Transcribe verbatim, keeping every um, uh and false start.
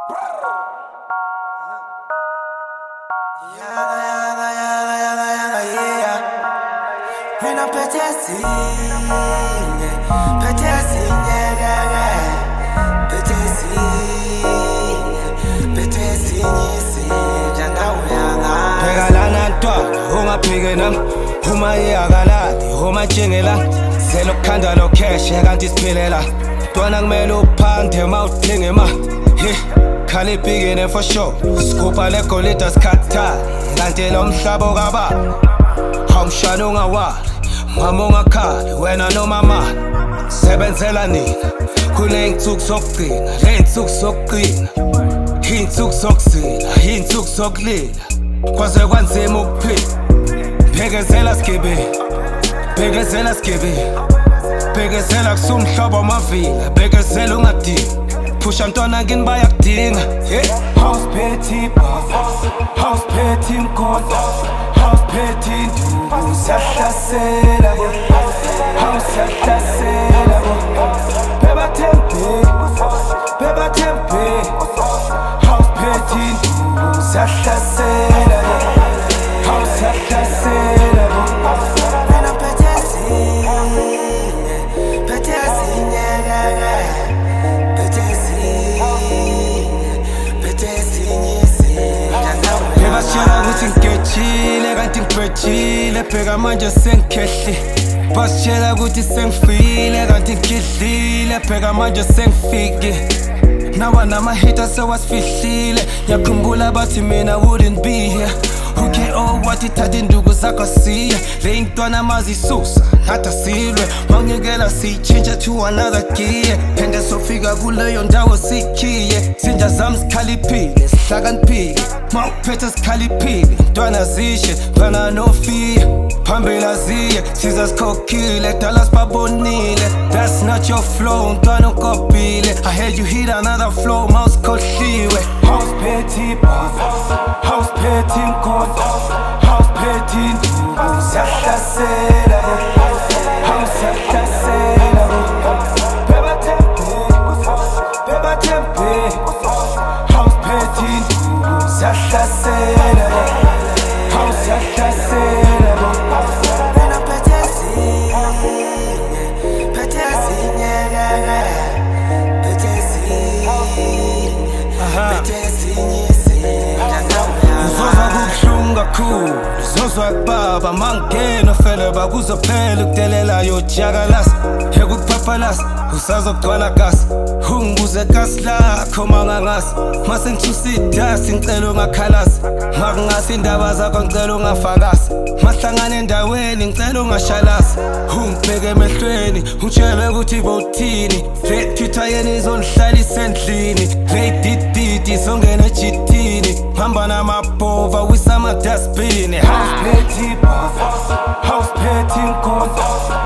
Uma yagaladi, uma jingela, selo kanda lo cash, yaganti spilela. Twana kumele uphande mawuthenga ma. He, khali bigene for sure. Scoop ale golita skatta, kanti lo mhlaba okaba. Hawumshana ungawali, mama ungakhali, wena noma mani. Sebenzela nina, kule insuku zokugcina, le insuku zokugcina. Insuku zokusila, insuku zokulila. Kwaze kwanzima ukuphila. Bekezela skibi, bekezela skibi, bekezela kusumhlobo amavila, bekezela ungadingi, phusha mntwana kini bayakudinga. House petty boss, house petty mkosi, house petty ndugu, siyahlasela bo, house siyahlasela bo, beba tempe, beba tempe, house petty ndugu, siyahlasela bo. Ngechile kanti ngibhejile bheka manje sengikhehle basitshela ukuthi sengifile kanti ngidlile bheka manje sengifike nawa nama-haters sewasifihlile ngiyakhumbula bathi mina wouldn't be here okay oh wathi thatha induku zakho siya le intwana mazisusa nathi asilwe mawungekela siyitshintsha to another gear phinde sofika kuleyo ndawo sikhiye zinja zami zikhaliphile sihlakaniphile mawuphethe sikhaliphile ntwana zishe ntwana nofiya phambili aziye siza sikhokhile dala sibabonile that's not your flow ntwana ukopile I heard you hit another flow mawusikhohliwe house petty boss house petty mkosi house petty ndugu siyahlasela house siyahlasela beba tempe beba tempe house petty ndugu siyahlasela house siyahlasela wena petesi petesi nyegege petesi petesi nyese uzoza kubuhlungu kakhulu uzozwa kubaba mangena fele bakuzophela ukudelela yojakalasa ekukuphaphalaza usazogcwala gasi ungibuze gasi lakho mangangasi mase ngithusidasi ngicela ungakhalasi makungasi indaba zakho ngicela ungafakasi mahlangane endaweni ngicela ungashalasi ungibheke emehlweni ungitshele ukuthi bowuthini le twitter yeni izonihlalisa endlini le dididi zongena ejitini hamba namabhova wisama dustbin house petty boss house petty mkosi